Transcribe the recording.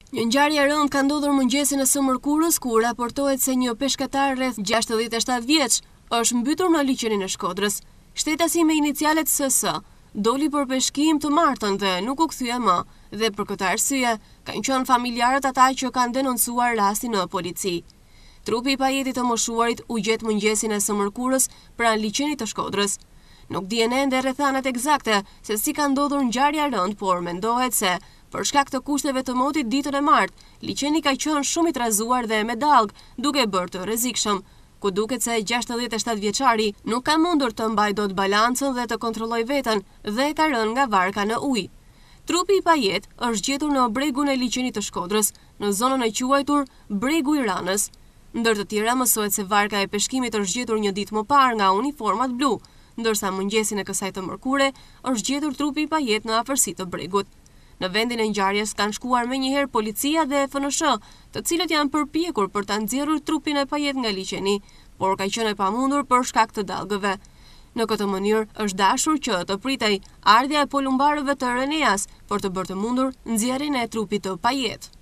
Një ngjarje e rëndë ka ndodhur mëngjesin e së mërkurës, ku raportohet se një peshkatar rreth 67 vjeç është mbytur në liçenin e Shkodrës. Shtetasi me inicialet SS doli për peshkim të martën dhe nuk u kthye më, dhe për këtë arsye kanë qenë familjarët ata që kanë denoncuar rastin në polici. Trupi i pajetit të moshuarit u gjet mëngjesin e së mërkurës pranë liçenit të Shkodrës. Nuk dihen ende rrethanat eksakte se si ka ndodhur ngjarja e rëndë, por mendohet se për shkak të kushteve të motit ditën e martë, liçeni ka qenë shumë i trazuar dhe me dallg, duke bërë të rrezikshëm, ku duket se 67 vjeçari nuk ka mundur të mbajë dot balancën dhe të kontrollojë veten dhe ka rënë nga varka në ujë. Trupi i pajet është gjetur në bregun e liçenit të Shkodrës, në zonën e quajtur Bregu i Ranës. Ndër të tjera mësohet se varka e peshkimit është gjetur një ditë më parë nga uniformat blu, ndërsa mëngjesin e kësaj të mërkure është gjetur trupi i pajet në afërsi të bregut. Në vendin e ngjarjes kanë shkuar menjëherë policia dhe FNSH, të cilët janë përpjekur për ta nxjerrur trupin e pajet nga liçeni, por ka qenë e pamundur për shkak të dallgëve. Në këtë mënyrë është dashur që të pritej ardhja e polumbarëve të Reneas për të bërë të mundur nxjerrjen e trupit të pajet.